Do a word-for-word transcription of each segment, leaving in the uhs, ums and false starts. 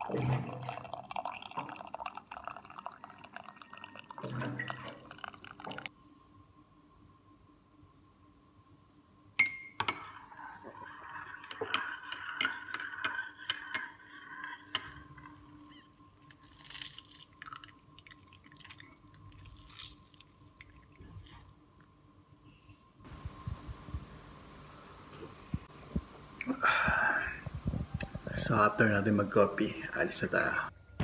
So after natin mag-coffee, alis na tayo.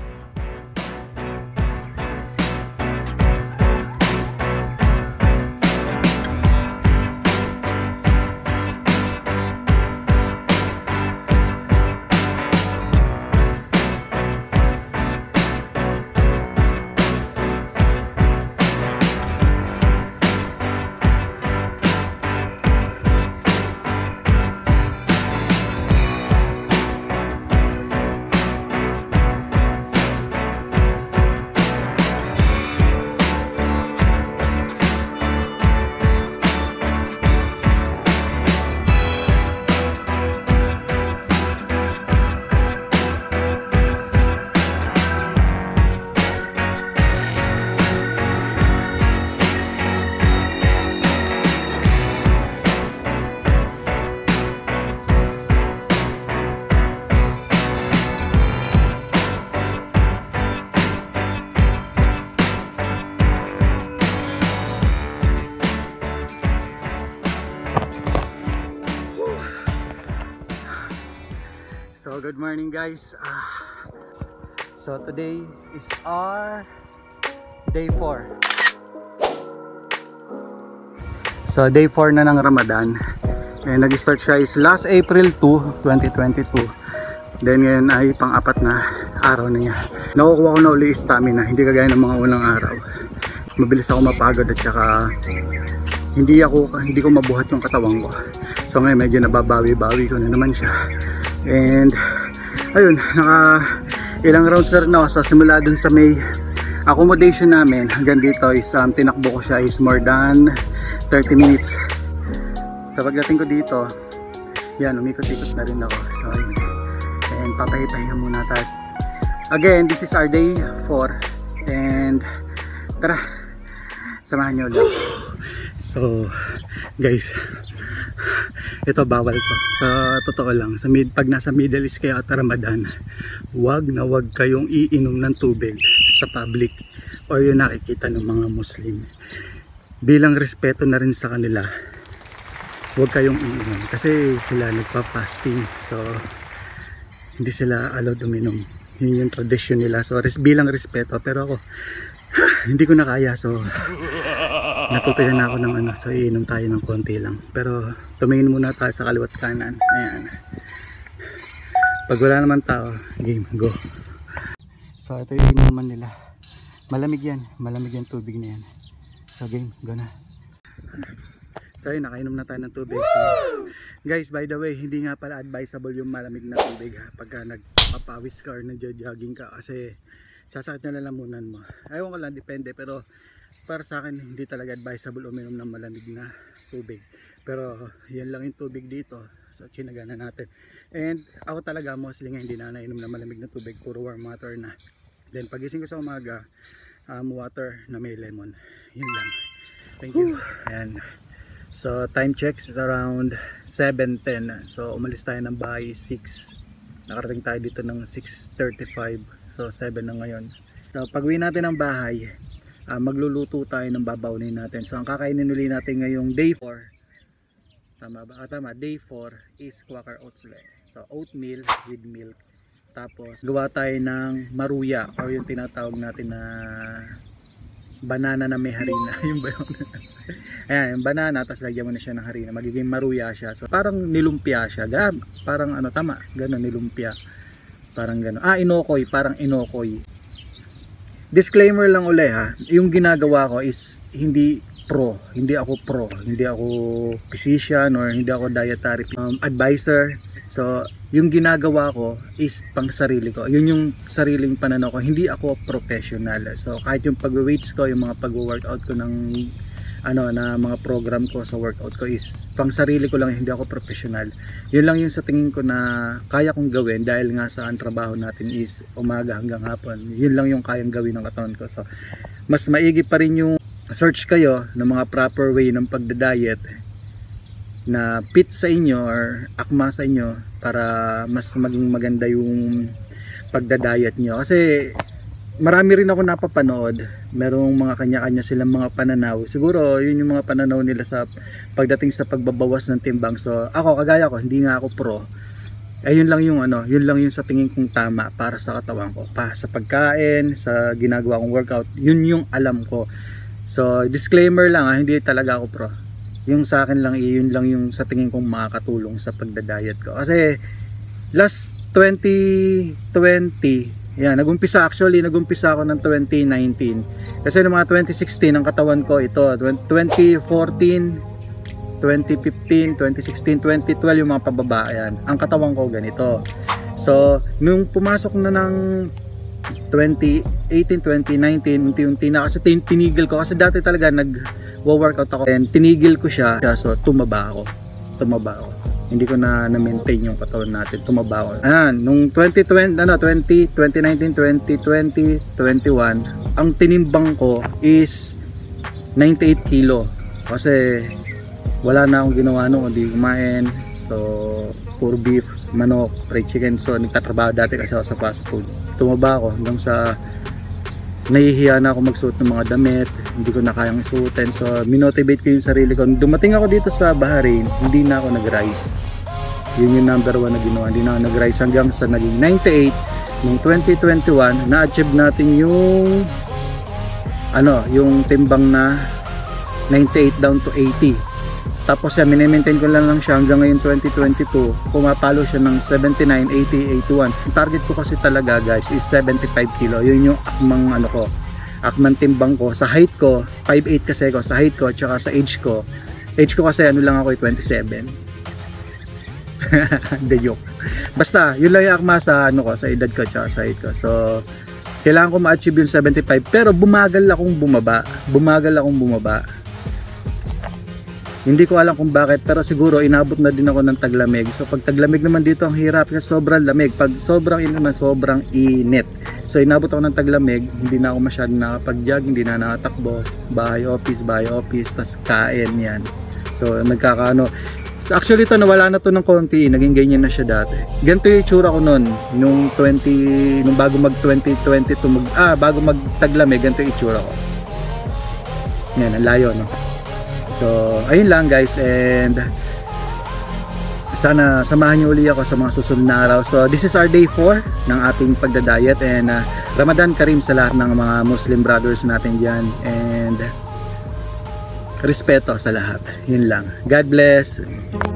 So good morning guys. Uh, so today is our day four. So day four na ng Ramadan. And nag-start siya is last April two, twenty twenty-two. Then ngayon ay pang-apat na araw na niya. Nakukuha ko na uli stamina, hindi kagaya ng mga unang araw. Mabilis ako mapagod at saka hindi ako hindi ko mabuhat yung katawan ko. So ngayon medyo nababawi-bawi ko na naman siya. And ayun, naka ilang rounds na rin ako. So simula dun sa may accommodation namin hanggang dito is um, tinakbo ko siya is more than thirty minutes. Sa pagdating ko dito, yan, umikot-ikot na rin ako. So ayun, and papahipahinga muna tayo. Again, this is our day four. And tara, samahan nyo ulit. So guys, ito bawal ko. Sa totoo lang, sa mid, pag nasa Middle East kayo at Ramadan, wag na wag kayong iinom ng tubig sa public or yung nakikita ng mga Muslim. Bilang respeto na rin sa kanila, wag kayong iinom kasi sila nagpa-fasting. So hindi sila allowed uminom. Yun yung tradisyon nila. So res, bilang respeto, pero ako hindi ko na kaya. So natutuyan na ako ng ano, so iinom tayo ng konti lang. Pero tumingin muna tayo sa kaliwat kanan. Ayan. Pag wala naman tao, game, go. So ito yung inuman nila. Malamig yan, malamig yung tubig na yan. So game, go na. So yun, nakainom na tayo ng tubig. So guys, by the way, hindi nga pala advisable yung malamig na tubig ha, pagka nagpapawis ka or nagja-jogging ka, kasi sasakit na lalamunan mo. Ayaw ko lang, depende, pero para sa akin hindi talaga advisable uminom ng malamig na tubig. Pero yan lang yung tubig dito, so chinagana natin. And ako talaga mostly nga hindi na nainom ng malamig na tubig, puro warm water na. Then pagising ko sa umaga, um, water na may lemon. Yun lang. Thank you. Ayan. So time checks is around seven ten. So umalis tayo ng bahay six. Nakarating tayo dito ng six thirty-five. So seven na ngayon. So pag-uwi natin ng bahay, uh, magluluto tayo ng babawnin natin. So ang kakainin uli natin ngayong day four. Tama ba? Ah, tama. Day four is quaker oats ulit. So oatmeal with milk. Tapos gawa tayo ng maruya or yung tinatawag natin na banana na may harina. Yung ba yun? Ayan, yung banana, tapos lagyan mo na siya ng harina, magiging maruya siya. So parang nilumpia siya. Gab, parang ano, tama, gano'n, nilumpia. Parang gano'n. Ah, inokoy, parang inokoy. Disclaimer lang uli ha, yung ginagawa ko is hindi pro, hindi ako pro, hindi ako physician or hindi ako dietary um, advisor. So yung ginagawa ko is pang sarili ko, yun yung sariling pananaw ko, hindi ako professional. So kahit yung pag-weights ko, yung mga pag-workout ko ng ano na mga program ko sa workout ko is pang sarili ko lang, hindi ako professional. Yun lang yung sa tingin ko na kaya kong gawin dahil nga sa ang trabaho natin is umaga hanggang hapon. Yun lang yung kayang gawin ng katawan ko. So mas maigi pa rin yung search kayo ng mga proper way ng pagda-diet na fit sa inyo or akma sa inyo para mas maging maganda yung pagda-diet nyo. Kasi marami rin ako napapanood, merong mga kanya-kanya silang mga pananaw. Siguro yun yung mga pananaw nila sa pagdating sa pagbabawas ng timbang. So ako, kagaya ko, hindi nga ako pro. Eh yun lang yung ano, yun lang yung sa tingin kong tama para sa katawan ko. Pa sa pagkain, sa ginagawa kong workout, yun yung alam ko. So disclaimer lang ha, hindi talaga ako pro. Yung sa akin lang, yun lang yung sa tingin kong makakatulong sa pagda-diet ko. Kasi last twenty twenty, yan, nagumpisa actually, nagumpisa ako ng twenty nineteen. Kasi noong mga twenty sixteen, ang katawan ko ito, twenty fourteen, twenty fifteen, twenty sixteen, twenty twelve yung mga pababa, yan. Ang katawan ko ganito. So, nung pumasok na ng twenty eighteen, twenty nineteen, unti-unti na kasi tin tinigil ko. Kasi dati talaga nag-workout ako and tinigil ko siya. So, tumaba ako. Tumaba ako. Hindi ko na na-maintain yung katawan natin, tumaba ako. Ayan, nung twenty twenty, ano, twenty, twenty nineteen, twenty twenty, twenty-one, ang tinimbang ko is ninety-eight kilo. Kasi wala na akong ginawa noon, hindi kumain. So, puro beef, manok, fried chicken. So, nagtatrabaho dati kasi ako sa fast food. Tumaba ako hanggang sa nahihiya na ako magsuot ng mga damit, hindi ko na kayang isuotin. So minotivate ko yung sarili ko. Dumating ako dito sa Bahrain, hindi na ako nag-rise. Yun yung number one na ginawa, hindi na ako nag-rise hanggang sa naging ninety-eight. Noong twenty twenty-one, na-achieve natin yung ano, yung timbang na ninety-eight down to eighty. Tapos yan, mini-maintain ko lang lang siya hanggang ngayon twenty twenty-two. Pumapalo siya ng seventy-nine, eighty, eighty-one. Ang target ko kasi talaga guys is seventy-five kilo. Yun yung akmang ano ko, akmang timbang ko. Sa height ko, five eight kasi ko. Sa height ko, tsaka sa age ko. Age ko kasi ano lang ako, twenty-seven. The joke. Basta, yun lang yung akma sa ano ko, sa edad ko, tsaka sa height ko. So, kailangan ko ma-achieve yung seventy-five. Pero bumagal akong bumaba. Bumagal akong bumaba. Hindi ko alam kung bakit, pero siguro inabot na din ako ng taglamig. So pag taglamig naman dito ang hirap kasi sobrang lamig. Pag sobrang init naman, sobrang init. So inabot ako ng taglamig, hindi na ako masyadong nakapag-jog, hindi na nakatakbo. Bahay office, bahay office, tas kain yan. So nagkakaano. So, actually ito nawala na to ng konti, naging ganyan na siya dati. Ganito yung itsura ko noon, nung twenty, nung bago mag twenty twenty-two, mag, ah, bago mag taglamig, ganito yung itsura ko. Yan, ang layo, no? So, ayun lang guys, and sana samahan niyo uli ako sa mga susunod na araw. So, this is our day four ng ating pagda-diet, and uh, Ramadan Karim sa lahat ng mga Muslim brothers natin dyan, and respeto sa lahat. Yun lang. God bless.